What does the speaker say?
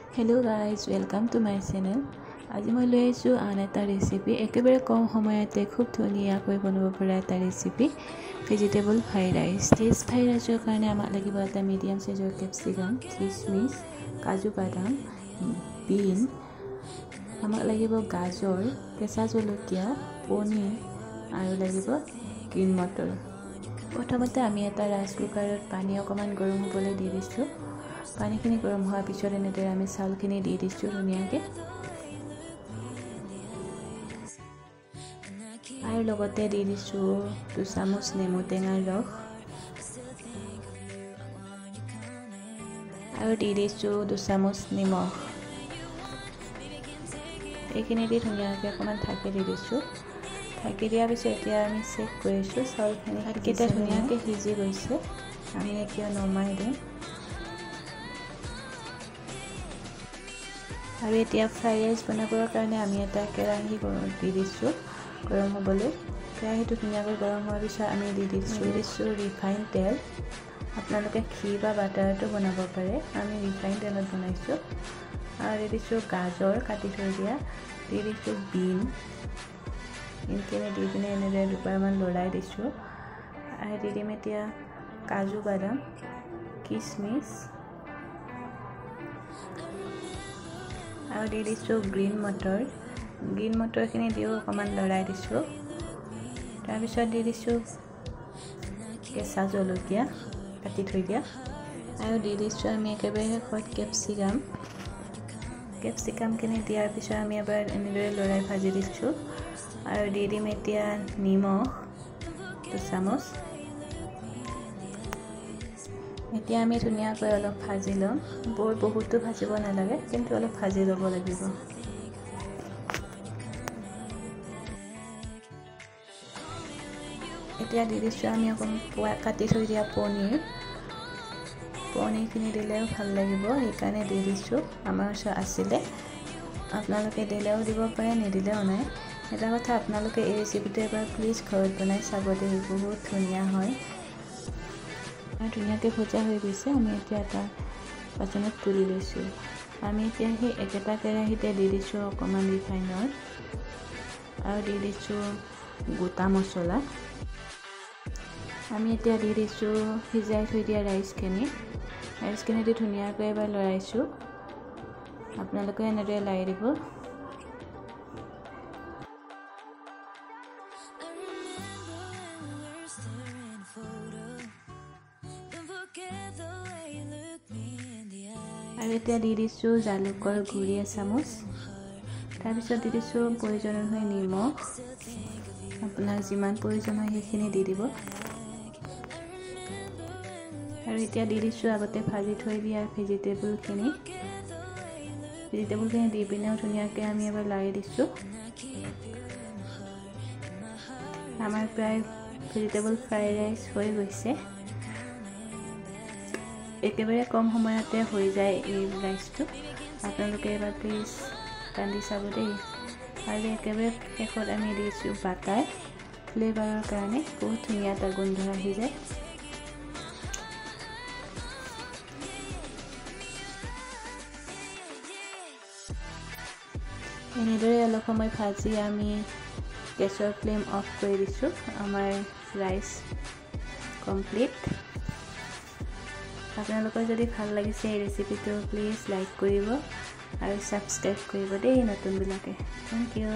Hello guys, welcome to my channel. আজি মই লৈ আহিছো আন এটা ৰেচিপি একেবাৰে কম সময়তে খুব ধুনীয়াকৈ বনাব পৰা এটা ৰেচিপি ভেজিটেবল ফ্ৰাইড ৰাইচ। দিছ ফ্ৰাইড ৰাইচৰ কাৰণে আমাক লাগিব এটা মিডিয়াম সাইজৰ ক্যাপসিকাম, কিশমিশ, কাজু বাদাম, বিন, আমাক লাগিব গাজৰ, কেঁচা জলকীয়া, পনীৰ আৰু লাগিব গ্ৰীণ মটৰ। প্ৰথমতে আমি এটা ৰাইচ কুকাৰত পানী অকমান গৰম হ'বলৈ দি দিছো। পানীখিনি গৰম হোৱাৰ পিছত এনেদৰে আমি চাউলখিনি দি দিছো ধুনীয়াকৈ। আৰু লগতে দি দিছো 2 চামুচ নেমু টেঙাৰ ৰস আৰু দি দিছো 2 চামুচ নিমখ। এইখিনি দি ধুনীয়াকৈ অকমান ঢাকি দি দিছো। ঢাকি দিয়াৰ পিছত এতিয়া আমি চেক কৰিছো চাউলখিনি ভাতকেইটা ধুনীয়াকৈ সিজি গৈছে। আমি এতিয়া নমাই দিম। আৰু এতিয়া ফ্ৰাইড ৰাইচ বনাবৰ কাৰণে আমি এটা কেৰাহী দি দিছো গৰম হ'বলৈ। কেৰাহীটো ধুনীয়াকৈ গৰম হোৱাৰ পিছত আমি দি দিছো ৰিফাইন তেল। আপোনালোকে ঘি বা বাটাৰটো বনাব পাৰে, আমি ৰিফাইন তেলত বনাইছো। আৰু দি দিছো গাজৰ কাটি থৈ দিয়া, দি দিছো বিনখিনি দি পিনে এনেদৰে দুবাৰমান লৰাই দিছো। আৰু দি দিম এতিয়া কাজু বাদাম, কিশমিশ আৰু দি দিছো গ্ৰীণ মটৰখিনি দিও অকমান লৰাই দিছো। তাৰ পিছত দি দিছো কেঁচা জলকীয়া কাটি থৈ দিয়া আৰু দি দিছো আমি একেবাৰে শেষত কেপচিকামখিনি দিয়াৰ পিছত আমি এবাৰ এনেদৰে লৰাই ভাজি দিছো। আৰু দি দিম এতিয়া নিমখ 2 চামুচ। এতিয়া আমি ধুনীয়াকৈ অলপ ভাজি লম। বহুতো ভাজিব নালাগে, কিন্তু অলপ ভাজি ল'ব লাগিব। এতিয়া দি দিছো আমি অকণ কাটি থৈ দিয়া পনীৰখিনি দিলেও ভাল লাগিব, সেইকাৰণে দি দিছো। আমাৰ ওচৰত আছিলে, আপোনালোকে দিলেও দিব পাৰে, নিদিলেও নাই। এটা কথা, আপোনালোকে এই ৰেচিপিটো এবাৰ প্লিজ ঘৰত বনাই চাব দেই, বহুত ধুনীয়া হয়। ধুনীয়াকৈ ভজা হৈ গৈছে। আমি এতিয়া এটা বাচনত তুলি লৈছো। আমি এতিয়া সেই একেটা কেৰাহীতে দি দিছো অকমান ৰিফাইনৰ আৰু দি দিছো গোটা মছলা। আমি এতিয়া দি দিছো সিজাই থৈ দিয়া ৰাইচখিনি দি ধুনীয়াকৈ এবাৰ লৰাইছো। আপোনালোকে এনেদৰে লৰাই দিব। আৰু এতিয়া দি দিছো জালুকৰ গুড়ি 1 চামুচ। তাৰপিছত দি দিছো প্ৰয়োজন অনুসৰি নিমখ, আপোনাৰ যিমান প্ৰয়োজন হয় সেইখিনি দি দিব। আৰু এতিয়া দি দিছো আগতে ভাজি থৈ দিয়া ভেজিটেবলখিনি দি পিনেও ধুনীয়াকৈ আমি এবাৰ লৰাই দিছো। আমাৰ প্ৰায় ভেজিটেবল ফ্ৰাইড ৰাইচ হৈ গৈছে। একেবাৰে কম সময়তে হৈ যায় এই ৰাইচটো। আপোনালোকে এবাৰ প্লিজ ৰান্ধি চাব দেই। আৰু একেবাৰে শেষত আমি দিছো বাটাৰ ফ্লেভাৰৰ কাৰণে, বহুত ধুনীয়া এটা গোন্ধ আহি যায়। এনেদৰে অলপ সময় ভাজি আমি গেছৰ ফ্লেম অফ কৰি দিছো। আমাৰ ৰাইচ কমপ্লিট। আপোনালোকৰ যদি ভাল লাগিছে এই ৰেচিপিটো প্লিজ লাইক কৰিব আৰু সাবস্ক্ৰাইব কৰিব দেই নতুনবিলাকে। Thank U.